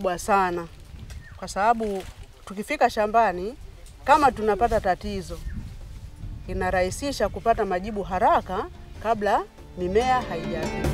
kubwa sana, kwa sababu tukifika shambani kama tunapata tatizo, inarahisisha kupata majibu haraka kabla mimea haijaharibika.